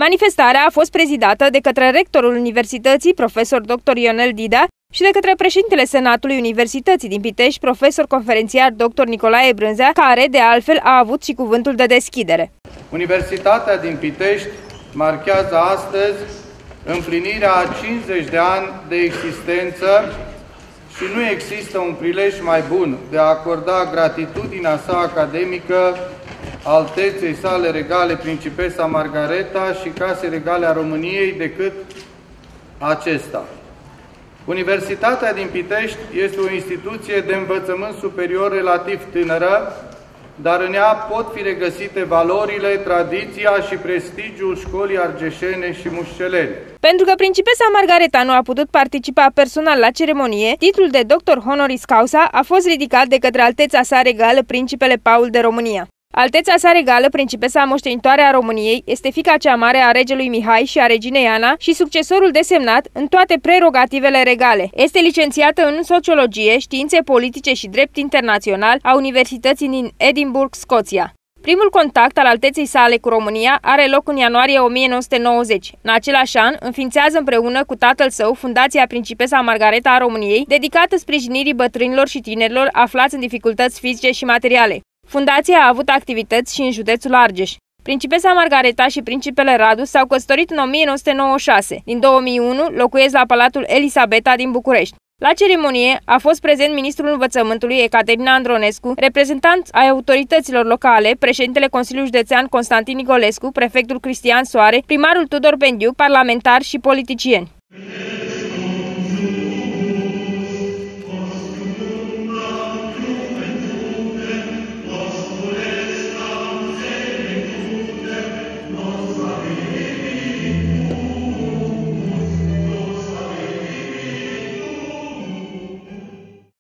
Manifestarea a fost prezidată de către rectorul Universității, profesor dr. Ionel Dida, și de către președintele Senatului Universității din Pitești, profesor conferențiar dr. Nicolae Brânzea, care, de altfel, a avut și cuvântul de deschidere. Universitatea din Pitești marchează astăzi împlinirea a 50 de ani de existență și nu există un prilej mai bun de a acorda gratitudinea sa academică Alteței sale regale Principesa Margareta și Casei Regale a României decât acesta. Universitatea din Pitești este o instituție de învățământ superior relativ tânără, dar în ea pot fi regăsite valorile, tradiția și prestigiul școlii argeșene și mușcelene. Pentru că Principesa Margareta nu a putut participa personal la ceremonie, titlul de doctor honoris causa a fost ridicat de către Alteța sa regală Principele Paul de România. Alteța sa regală, Principesa moștenitoare a României, este fiica cea mare a regelui Mihai și a reginei Ana și succesorul desemnat în toate prerogativele regale. Este licențiată în sociologie, științe politice și drept internațional a Universității din Edinburgh, Scoția. Primul contact al Alteței sale cu România are loc în ianuarie 1990. În același an, înființează împreună cu tatăl său Fundația Principesa Margareta a României, dedicată sprijinirii bătrânilor și tinerilor aflați în dificultăți fizice și materiale. Fundația a avut activități și în județul Argeș. Principesa Margareta și Principele Radu s-au căsătorit în 1996. Din 2001 locuiesc la Palatul Elisabeta din București. La ceremonie a fost prezent ministrul învățământului Ecaterina Andronescu, reprezentanți ai autorităților locale, președintele Consiliului Județean Constantin Nicolescu, prefectul Cristian Soare, primarul Tudor Pendiuc, parlamentari și politicieni.